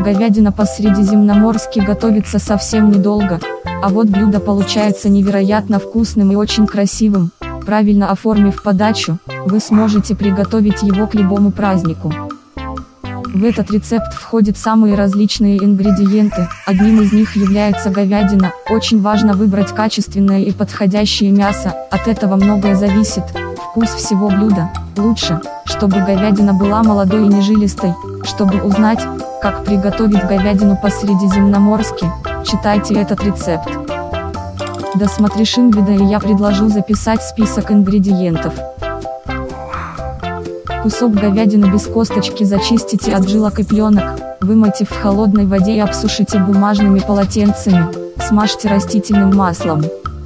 Говядина по-средиземноморски готовится совсем недолго, а вот блюдо получается невероятно вкусным и очень красивым. Правильно оформив подачу, вы сможете приготовить его к любому празднику. В этот рецепт входят самые различные ингредиенты, одним из них является говядина. Очень важно выбрать качественное и подходящее мясо, от этого многое зависит. Вкус всего блюда. Лучше, чтобы говядина была молодой и не жилистой. Чтобы узнать, как приготовить говядину по-средиземноморски, читайте этот рецепт. Досмотришь видео, и я предложу записать список ингредиентов. Кусок говядины без косточки зачистите от жилок и пленок, вымойте в холодной воде и обсушите бумажными полотенцами, смажьте растительным маслом.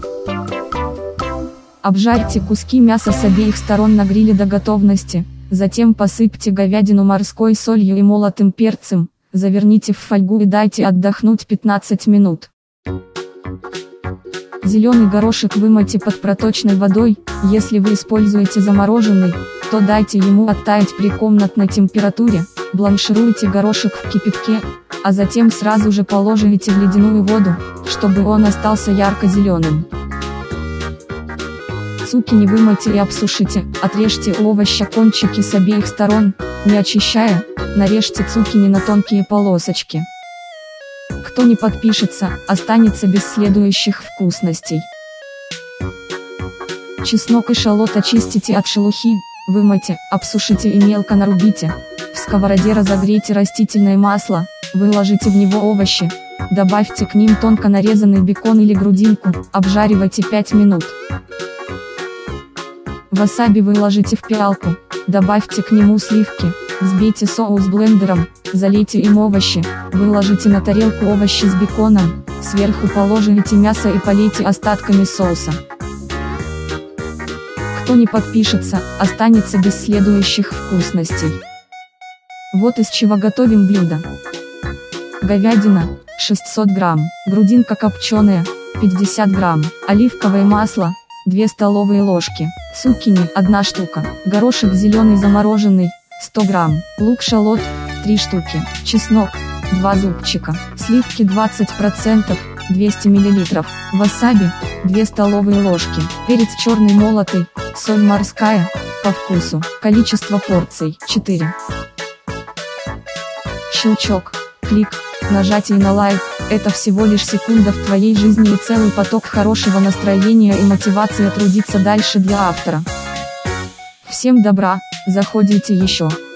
Обжарьте куски мяса с обеих сторон на гриле до готовности, затем посыпьте говядину морской солью и молотым перцем, заверните в фольгу и дайте отдохнуть 15 минут. Зеленый горошек вымойте под проточной водой, если вы используете замороженный, то дайте ему оттаять при комнатной температуре, бланшируйте горошек в кипятке, а затем сразу же положите в ледяную воду, чтобы он остался ярко-зеленым. Цукини вымойте и обсушите, отрежьте у овоща кончики с обеих сторон, не очищая, нарежьте цукини на тонкие полосочки. Кто не подпишется, останется без следующих вкусностей. Чеснок и шалот очистите от шелухи, вымойте, обсушите и мелко нарубите. В сковороде разогрейте растительное масло, выложите в него овощи, добавьте к ним тонко нарезанный бекон или грудинку, обжаривайте 5 минут. Васаби выложите в пиалку, добавьте к нему сливки, взбейте соус блендером, залейте им овощи, выложите на тарелку овощи с беконом, сверху положите мясо и полейте остатками соуса. Кто не подпишется, останется без следующих вкусностей. Вот из чего готовим блюдо. Говядина, 600 грамм, грудинка копченая, 50 грамм, оливковое масло, 2 столовые ложки, цукини, 1 штука, горошек зеленый замороженный, 100 грамм, лук-шалот, 3 штуки, чеснок, 2 зубчика, сливки 20%, 200 мл, васаби, 2 столовые ложки, перец черный молотый, соль морская, по вкусу, количество порций, 4. Щелчок, клик, нажатие на лайк, это всего лишь секунда в твоей жизни и целый поток хорошего настроения и мотивации трудиться дальше для автора. Всем добра, заходите еще.